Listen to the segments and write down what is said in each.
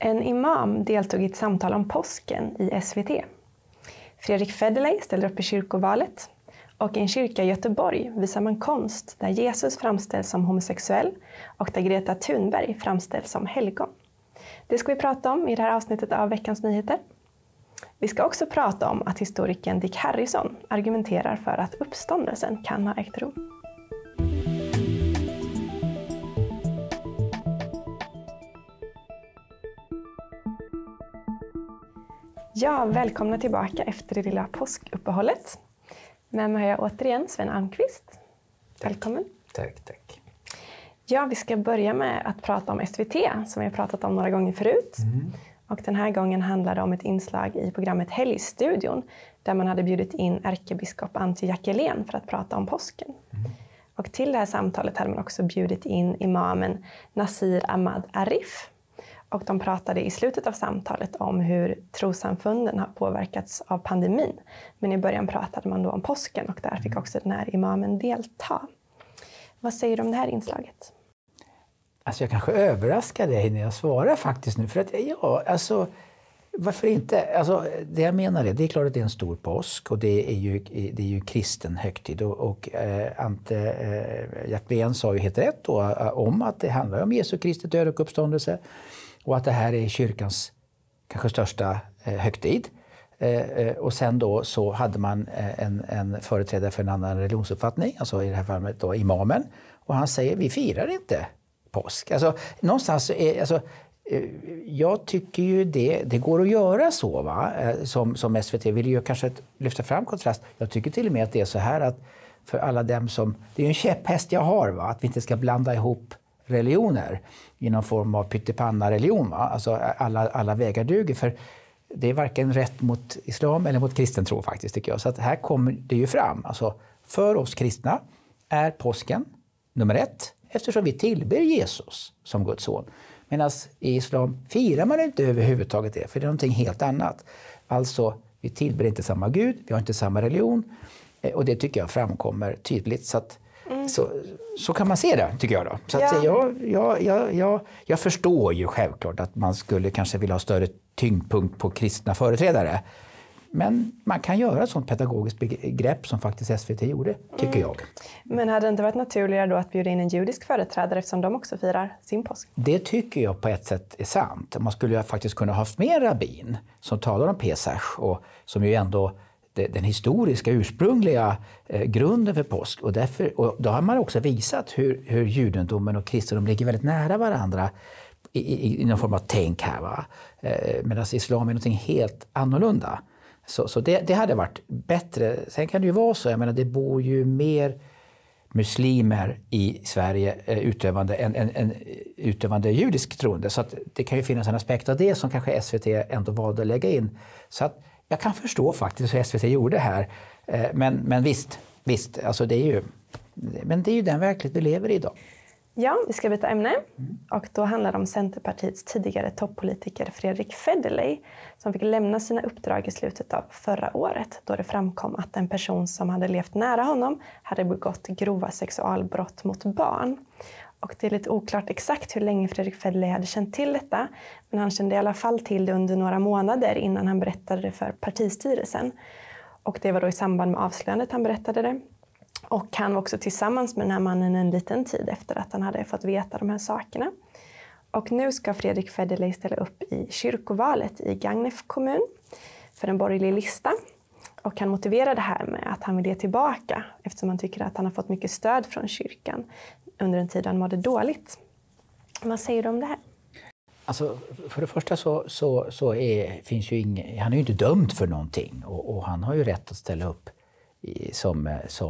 En imam deltog i ett samtal om påsken i SVT. Fredrik Federley ställer upp i kyrkovalet. Och i en kyrka i Göteborg visar man konst där Jesus framställs som homosexuell och där Greta Thunberg framställs som helgon. Det ska vi prata om i det här avsnittet av Veckans Nyheter. Vi ska också prata om att historikern Dick Harrison argumenterar för att uppståndelsen kan ha ägt rum. Ja, välkomna tillbaka efter det lilla påskuppehållet. Med mig har jag återigen Sven Almqvist. Välkommen. Tack. Ja, vi ska börja med att prata om SVT som vi har pratat om några gånger förut. Och den här gången handlar det om ett inslag i programmet Helgstudion där man hade bjudit in ärkebiskop Antje Jackelén för att prata om påsken. Och till det här samtalet hade man också bjudit in imamen Nasir Ahmad Arif. Och de pratade i slutet av samtalet om hur trossamfunden har påverkats av pandemin. Men i början pratade man då om påsken och där fick också den här imamen delta. Vad säger du om det här inslaget? Alltså jag kanske överraskar dig när jag svarar faktiskt nu. För att varför inte? Alltså det jag menar det är klart att det är en stor påsk och det är ju kristen högtid. Och Ante Jackelén sa ju helt rätt då, om att det handlar om Jesu Kristi död och uppståndelse. Och att det här är kyrkans kanske största högtid. Och sen då så hade man en företrädare för en annan religionsuppfattning. Alltså i det här fallet då imamen. Och han säger, vi firar inte påsk. Alltså någonstans jag tycker ju det går att göra så va. Som SVT vill ju kanske lyfta fram kontrast. Jag tycker till och med att det är så här att för alla dem som, det är ju en käpphäst jag har va. Att vi inte ska blanda ihop religioner i någon form av pyttipanna-religion. Va? Alltså alla vägar duger för det är varken rätt mot islam eller mot kristen tro faktiskt tycker jag. Så att här kommer det ju fram. Alltså för oss kristna är påsken nummer 1 eftersom vi tillber Jesus som Guds son. Medan i islam firar man inte överhuvudtaget det för det är någonting helt annat. Alltså vi tillber inte samma Gud, vi har inte samma religion och det tycker jag framkommer tydligt så att så kan man se det, tycker jag då. Så att jag förstår ju självklart att man skulle kanske vilja ha större tyngdpunkt på kristna företrädare. Men man kan göra ett sånt pedagogiskt begrepp som faktiskt SVT gjorde, tycker jag. Men hade det inte varit naturligare då att bjuda in en judisk företrädare eftersom de också firar sin påsk? Det tycker jag på ett sätt är sant. Man skulle ju faktiskt kunna ha haft mer rabbin som talar om Pesach och som ju ändå den historiska ursprungliga grunden för påsk. Och då har man också visat hur judendomen och kristendom ligger väldigt nära varandra i någon form av tänk här. Va? Medan islam är någonting helt annorlunda. Så det hade varit bättre. Sen kan det ju vara så, jag menar det bor ju mer muslimer i Sverige utövande judisk troende. Så att det kan ju finnas en aspekt av det som kanske SVT ändå valde att lägga in. Så att jag kan förstå faktiskt hur SVT gjorde här. Men visst alltså det är ju den verklighet vi lever i idag. Ja, vi ska byta ämne och då handlar det om Centerpartiets tidigare toppolitiker Fredrik Federley som fick lämna sina uppdrag i slutet av förra året då det framkom att en person som hade levt nära honom hade begått grova sexualbrott mot barn. Och det är lite oklart exakt hur länge Fredrik Federley hade känt till detta, men han kände i alla fall till det under några månader innan han berättade det för partistyrelsen. Och det var då i samband med avslöjandet han berättade det. Och han var också tillsammans med den här mannen en liten tid efter att han hade fått veta de här sakerna. Och nu ska Fredrik Federley ställa upp i kyrkovalet i Gagnef kommun för en borgerlig lista. Och han motiverar det här med att han vill ge tillbaka eftersom han tycker att han har fått mycket stöd från kyrkan under en tid han mådde dåligt. Vad säger du om det här? Alltså, för det första finns ju han är ju inte dömd för någonting och han har ju rätt att ställa upp som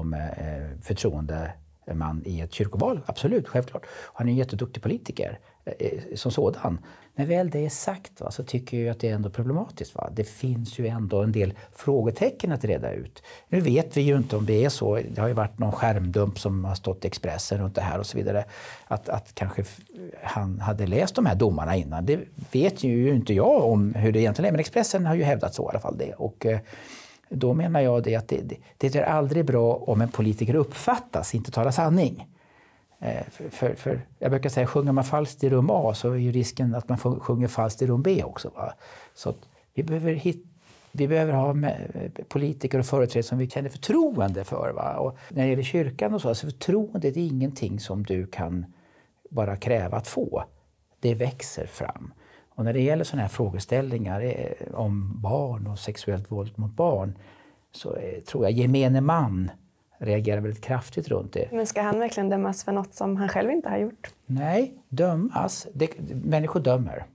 förtroendeman i ett kyrkoval, absolut, självklart. Han är en jätteduktig politiker som sådan. När väl det är sagt va, så tycker jag att det är ändå problematiskt. Va? Det finns ju ändå en del frågetecken att reda ut. Nu vet vi ju inte om det är så. Det har ju varit någon skärmdump som har stått i Expressen runt det här och så vidare. Att kanske han hade läst de här domarna innan. Det vet ju inte jag om hur det egentligen är. Men Expressen har ju hävdat så i alla fall det. Och då menar jag det att det är aldrig bra om en politiker uppfattas, inte talar sanning. För jag brukar säga, sjunger man falskt i rum A så är ju risken att man sjunger falskt i rum B också. Va? Så att vi behöver ha politiker och företrädare som vi känner förtroende för. Va? Och när det gäller kyrkan och så förtroende är ingenting som du kan bara kräva att få. Det växer fram. Och när det gäller sådana här frågeställningar om barn och sexuellt våld mot barn så tror jag gemene man reagerar väldigt kraftigt runt det. Men ska han verkligen dömas för något som han själv inte har gjort? Nej, dömas. Människor dömer.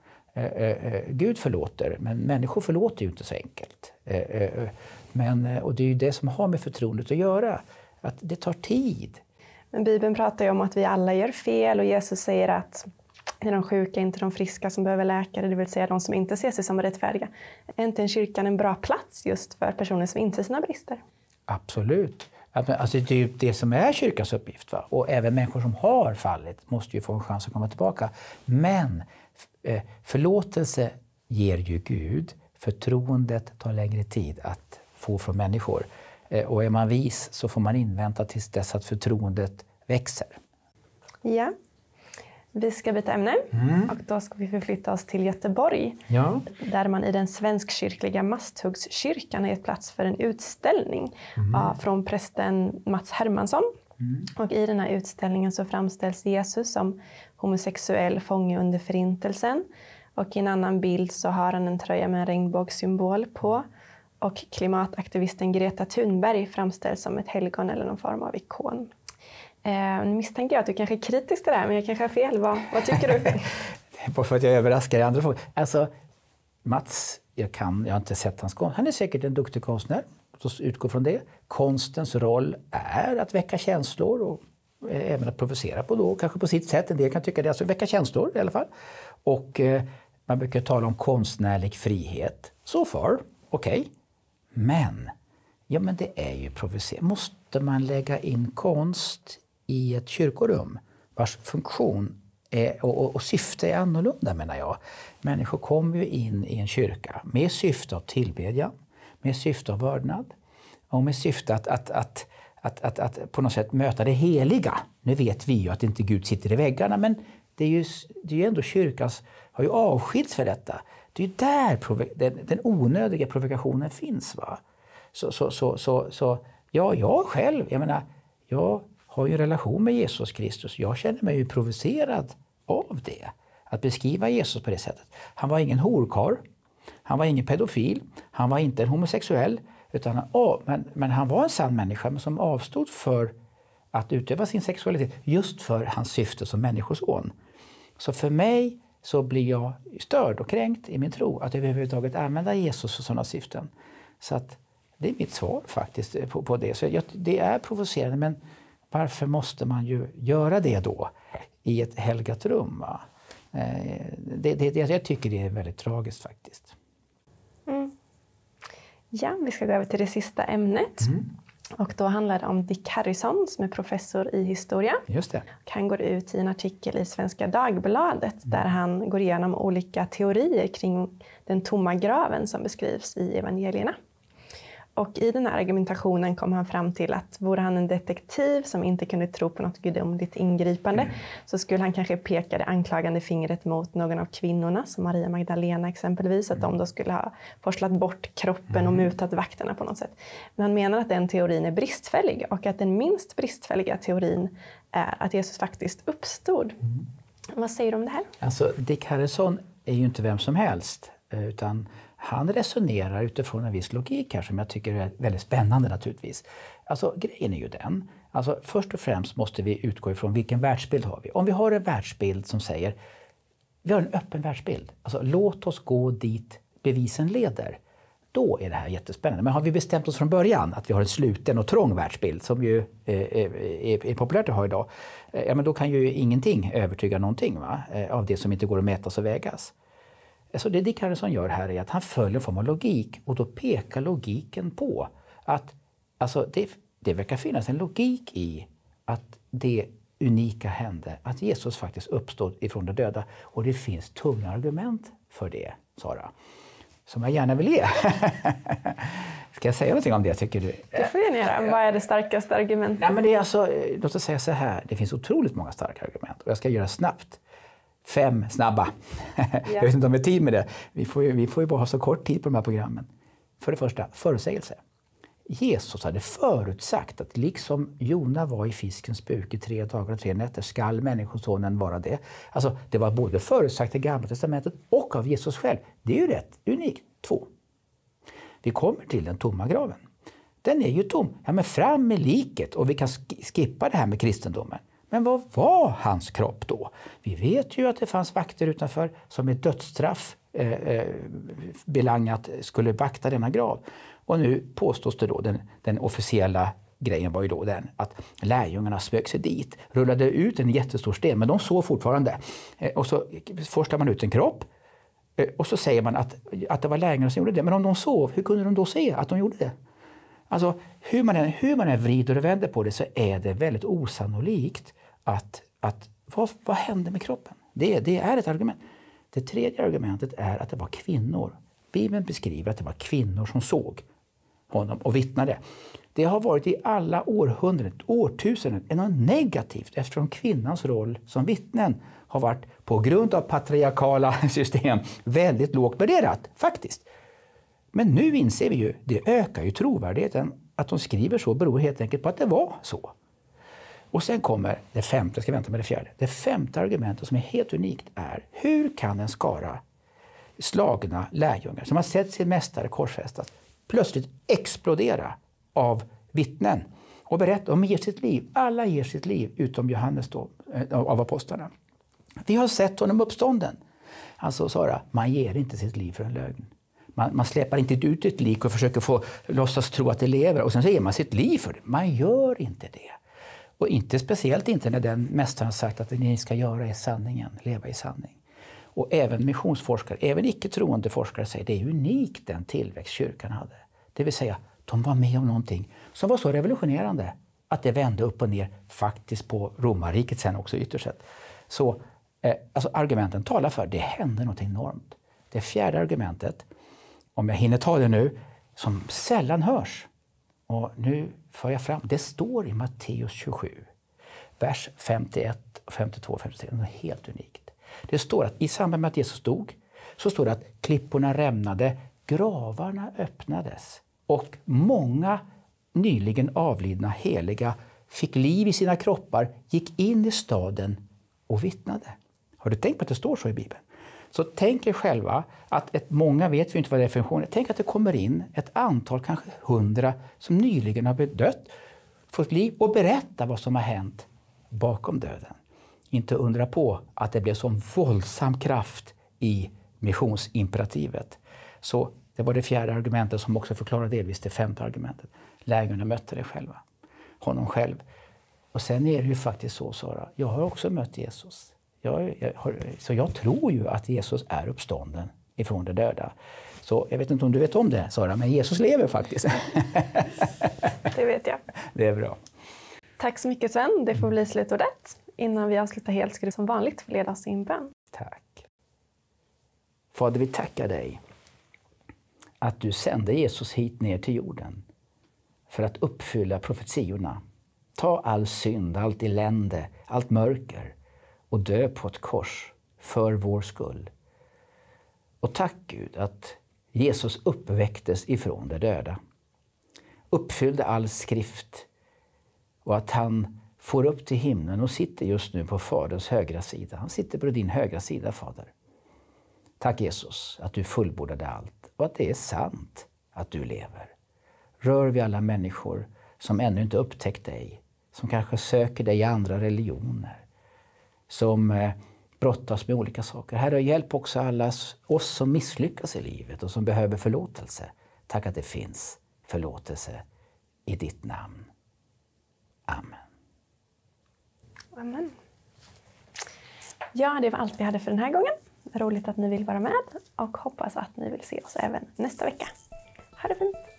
Gud förlåter, men människor förlåter ju inte så enkelt. Och det är ju det som har med förtroendet att göra. Att det tar tid. Men Bibeln pratar ju om att vi alla gör fel och Jesus säger att det är de sjuka, inte de friska som behöver läkare, det vill säga de som inte ser sig som rättfärdiga. Är inte en kyrkan en bra plats just för personer som inser sina brister? Absolut. Alltså det är ju det som är kyrkans uppgift. Va? Och även människor som har fallit måste ju få en chans att komma tillbaka. Men förlåtelse ger ju Gud. Förtroendet tar längre tid att få från människor. Och är man vis så får man invänta tills dess att förtroendet växer. Ja. Vi ska byta ämne och då ska vi förflytta oss till Göteborg. Ja. Där man i den svenskkyrkliga Masthuggskyrkan har gett plats för en utställning från prästen Mats Hermansson. Och i den här utställningen så framställs Jesus som homosexuell fånge under förintelsen. Och i en annan bild så har han en tröja med en regnbågssymbol på. Och klimataktivisten Greta Thunberg framställs som ett helgon eller någon form av ikon. Nu misstänker jag att du kanske är kritisk till det här, men jag kanske har fel. Vad tycker du? Det är bara för att jag överraskar i andra frågor. Alltså, Mats, jag har inte sett hans konst. Han är säkert en duktig konstnär, så utgår från det. Konstens roll är att väcka känslor och även att provocera på då, kanske på sitt sätt. En del kan tycka det, alltså väcka känslor i alla fall. Och man brukar tala om konstnärlig frihet. So far, okej. Men det är ju provocerande. Måste man lägga in konst i ett kyrkorum vars funktion och syfte är annorlunda, menar jag. Människor kommer ju in i en kyrka med syfte av tillbedjan, med syfte av vördnad och med syfte att på något sätt möta det heliga. Nu vet vi ju att inte Gud sitter i väggarna, men det är ju ändå kyrkans har ju avskilts för detta. Det är ju där den onödiga provokationen finns, va? Så jag själv, jag har ju en relation med Jesus Kristus. Jag känner mig ju provocerad av det. Att beskriva Jesus på det sättet. Han var ingen horkarl. Han var ingen pedofil. Han var inte en homosexuell. Men han var en sann människa som avstod för att utöva sin sexualitet. Just för hans syfte som människoson. Så för mig så blir jag störd och kränkt i min tro. Att överhuvudtaget använda Jesus för sådana syften. Så att det är mitt svar faktiskt på det. Så det är provocerande, men varför måste man ju göra det då i ett helgat rum? Va? Jag tycker det är väldigt tragiskt faktiskt. Ja, vi ska gå över till det sista ämnet. Och då handlar det om Dick Harrison som är professor i historia. Just det. Och han går ut i en artikel i Svenska Dagbladet där han går igenom olika teorier kring den tomma graven som beskrivs i evangelierna. Och i den här argumentationen kom han fram till att vore han en detektiv som inte kunde tro på något gudomligt ingripande så skulle han kanske peka det anklagande fingret mot någon av kvinnorna, som Maria Magdalena exempelvis, att de då skulle ha forslat bort kroppen och mutat vakterna på något sätt. Men han menar att den teorin är bristfällig och att den minst bristfälliga teorin är att Jesus faktiskt uppstod. Vad säger du om det här? Alltså, Dick Harrison är ju inte vem som helst, utan han resonerar utifrån en viss logik här som jag tycker är väldigt spännande naturligtvis. Alltså grejen är ju den. Alltså först och främst måste vi utgå ifrån vilken världsbild har vi. Om vi har en världsbild som säger, vi har en öppen världsbild. Alltså låt oss gå dit bevisen leder. Då är det här jättespännande. Men har vi bestämt oss från början att vi har en sluten och trång världsbild som ju är populärt att ha idag. Ja, men då kan ju ingenting övertyga någonting, va? Av det som inte går att mätas och vägas. Så det Dick Harrison gör här är att han följer en form av logik och då pekar logiken på att alltså det verkar finnas en logik i att det unika hände, att Jesus faktiskt uppstod ifrån de döda, och det finns tunga argument för det, Sara, som jag gärna vill ge. Ska jag säga någonting om det, tycker du? Det får jag göra. Vad är det starkaste argumentet? Nej, men det är alltså, låt oss säga så här. Det finns otroligt många starka argument. Och jag ska göra snabbt. 5 snabba. Jag vet inte om vi har tid med det. Vi får ju bara ha så kort tid på de här programmen. För det första, förutsägelse. Jesus hade förutsagt att liksom Jona var i fiskens buk i 3 dagar och 3 nätter skall människosonen vara det. Alltså det var både förutsagt i Gamla testamentet och av Jesus själv. Det är ju rätt unikt. 2. Vi kommer till den tomma graven. Den är ju tom. Ja, men fram med liket och vi kan skippa det här med kristendomen. Men vad var hans kropp då? Vi vet ju att det fanns vakter utanför som med dödsstraff belangat skulle vakta denna grav. Och nu påstås det då, den officiella grejen var ju då den att lärjungarna smög sig dit, rullade ut en jättestor sten, men de sov fortfarande. Och så forstar man ut en kropp och så säger man att det var lärjungarna som gjorde det. Men om de sov, hur kunde de då se att de gjorde det? Alltså hur man än vrider och vänder på det så är det väldigt osannolikt att vad hände med kroppen? Det är ett argument. Det tredje argumentet är att det var kvinnor. Bibeln beskriver att det var kvinnor som såg honom och vittnade. Det har varit i alla årtusenden något negativt eftersom kvinnans roll som vittnen har varit på grund av patriarkala system väldigt lågt värderat faktiskt. Men nu inser vi ju, det ökar ju trovärdigheten att de skriver så beror helt enkelt på att det var så. Och sen kommer det femte, jag ska vänta med det fjärde. Det femte argumentet som är helt unikt är hur kan en skara slagna lärjungar som har sett sin mästare korsfästas plötsligt explodera av vittnen och berätta om ger sitt liv. Alla ger sitt liv utom Johannes då, av apostlarna. Vi har sett honom uppstånden. Alltså Sara, man ger inte sitt liv för en lögn. Man släpar inte ut ett lik och försöker få låtsas tro att det lever och sen så ger man sitt liv för det. Man gör inte det. Och inte speciellt inte när den mästaren har sagt att det ni ska göra är sanningen, leva i sanning. Och även missionsforskare, även icke-troende forskare säger det är unikt den tillväxt kyrkan hade. Det vill säga, de var med om någonting som var så revolutionerande att det vände upp och ner faktiskt på romarriket sen också ytterst sett. Så alltså argumenten talar för det hände något enormt. Det fjärde argumentet, om jag hinner ta det nu, som sällan hörs. Och nu för jag fram, det står i Matteus 27, vers 51, 52 och 53. Det är helt unikt. Det står att i samband med att Jesus dog så står det att klipporna rämnade, gravarna öppnades och många nyligen avlidna heliga fick liv i sina kroppar, gick in i staden och vittnade. Har du tänkt på att det står så i Bibeln? Så tänk er själva att många vet vi inte vad det är för funktion. Tänk att det kommer in ett antal, kanske 100 som nyligen har dött, fått liv och berätta vad som har hänt bakom döden. Inte undra på att det blev sån våldsam kraft i missionsimperativet. Så det var det fjärde argumentet som också förklarar delvis det femte argumentet. Lärjungarna mötte det själva. Honom själv. Och sen är det ju faktiskt så, Sara. Jag har också mött Jesus. Så jag tror ju att Jesus är uppstånden ifrån de döda. Så jag vet inte om du vet om det, Sara, men Jesus lever faktiskt. Det vet jag. Det är bra. Tack så mycket Sven, det får bli slutordet. Innan vi avslutar helt ska du som vanligt få leda oss i en bön. Tack. Fader, vi tackar dig att du sände Jesus hit ner till jorden för att uppfylla profetiorna. Ta all synd, allt elände, allt mörker och dö på ett kors för vår skull. Och tack Gud att Jesus uppväcktes ifrån de döda. Uppfyllde all skrift och att han får upp till himlen och sitter just nu på Faderns högra sida. Han sitter på din högra sida, Fader. Tack Jesus att du fullbordade allt och att det är sant att du lever. Rör vi alla människor som ännu inte upptäckt dig, som kanske söker dig i andra religioner, som brottas med olika saker. Herre, hjälp också alla oss som misslyckas i livet och som behöver förlåtelse. Tack att det finns förlåtelse i ditt namn. Amen. Amen. Ja, det var allt vi hade för den här gången. Roligt att ni vill vara med och hoppas att ni vill se oss även nästa vecka. Ha det fint!